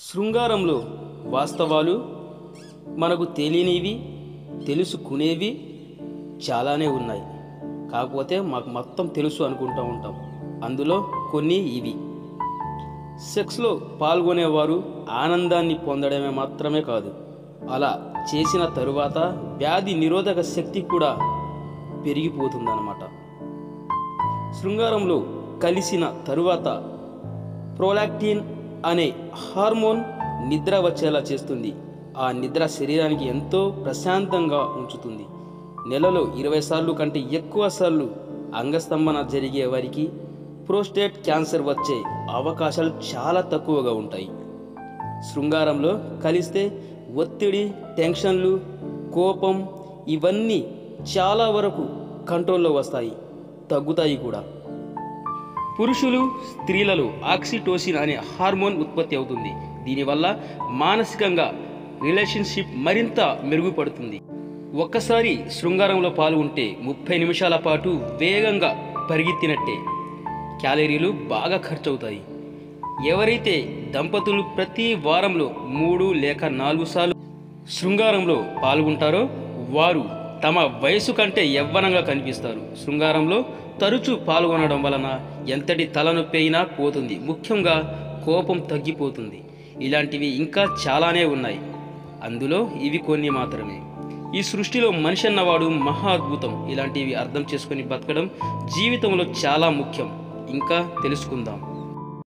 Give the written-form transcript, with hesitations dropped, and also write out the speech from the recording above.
శృంగారంలో వాస్తవాలు మనకు తెలియనివి తెలుసుకునేవి చాలానే ఉన్నాయి. కాకపోతే మాకు మొత్తం తెలుసు అనుకుంటూ ఉంటాం. అందులో కొన్ని ఇవి. సెక్స్లో పాల్గొనేవారు ఆనందాన్ని పొందడమే మాత్రమే కాదు, అలా చేసిన తరువాత వ్యాధి నిరోధక శక్తి కూడా పెరిగిపోతుందన్నమాట. శృంగారంలో కలిసిన తరువాత ప్రోలాక్టిన్ అనే హార్మోన్ నిద్ర వచ్చేలా చేస్తుంది. ఆ నిద్ర శరీరానికి ఎంతో ప్రశాంతంగా ఉంచుతుంది. నెలలో 20 సార్లు కంటే ఎక్కువ సార్లు అంగస్తంభన జరిగే వారికి ప్రోస్టేట్ క్యాన్సర్ వచ్చే అవకాశాలు చాలా తక్కువగా ఉంటాయి. శృంగారంలో కలిస్తే ఒత్తిడి, టెన్షన్లు, కోపం ఇవన్నీ చాలా వరకు కంట్రోల్లో వస్తాయి, తగ్గుతాయి కూడా. పురుషులు, స్త్రీలలో ఆక్సిటోసిన్ అనే హార్మోన్ ఉత్పత్తి అవుతుంది. దీనివల్ల మానసికంగా రిలేషన్షిప్ మరింత మెరుగుపడుతుంది. ఒక్కసారి శృంగారంలో పాల్గొంటే 30 నిమిషాల పాటు వేగంగా పరిగెత్తినట్టే. క్యాలరీలు బాగా ఖర్చవుతాయి. ఎవరైతే దంపతులు ప్రతి వారంలో 3 లేక 4 సార్లు శృంగారంలో పాల్గొంటారో వారు తమ వయసు కంటే యవ్వనంగా కనిపిస్తారు. శృంగారంలో తరచూ పాల్గొనడం వలన ఎంతటి తలనొప్పి అయినా పోతుంది. ముఖ్యంగా కోపం తగ్గిపోతుంది. ఇలాంటివి ఇంకా చాలానే ఉన్నాయి. అందులో ఇవి కొన్ని మాత్రమే. ఈ సృష్టిలో మనిషి అన్నవాడు మహా అద్భుతం. ఇలాంటివి అర్థం చేసుకొని బతకడం జీవితంలో చాలా ముఖ్యం. ఇంకా తెలుసుకుందాం.